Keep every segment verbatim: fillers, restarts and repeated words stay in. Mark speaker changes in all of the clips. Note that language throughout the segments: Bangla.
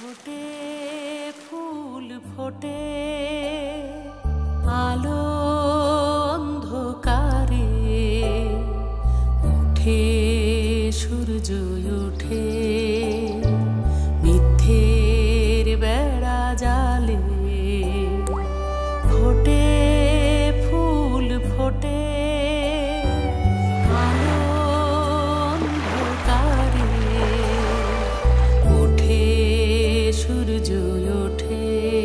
Speaker 1: ফোটে ফুল ফোটে আলো অন্ধকারে উঠে সূর্য উঠে মিথ্যের বেড়া জালে ফোটে ফুল ফোটে আলো অন্ধকারে উঠে সূর্য ওঠে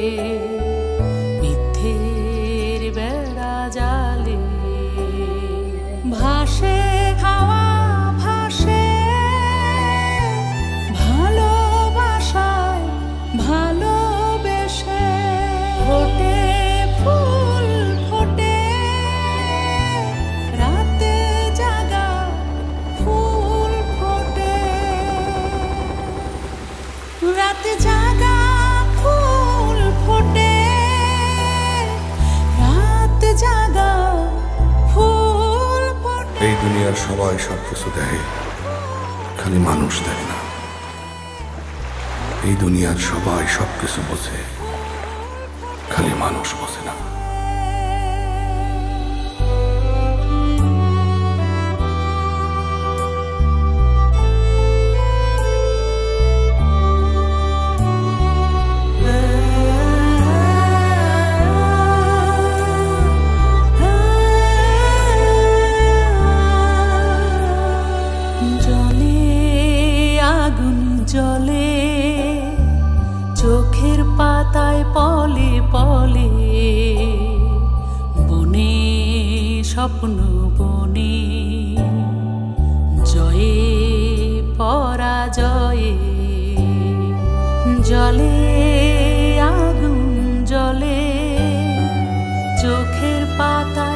Speaker 1: মিথ্যের বেড়া জালে ভাসে হাওয়া ভাসে ভালোবাসায় ভালোবেসে ফোটে ফুল ফোটে রাতে জাগা ফুল ফোটে রাতে জাগা ফুল ফোটে রাতে জাগা ফুল ফোটে।
Speaker 2: এই দুনিয়ার সবাই সবকিছু দেয়, খালি মানুষ দেয় না। এই দুনিয়ার সবাই সবকিছু বোঝে, খালি মানুষ বোঝে না।
Speaker 1: জলে চোখের পাতায় পলে পলে বনে স্বপ্ন বনে জয়ে পরাজয়ে জলে আগুন জলে চোখের পাতায়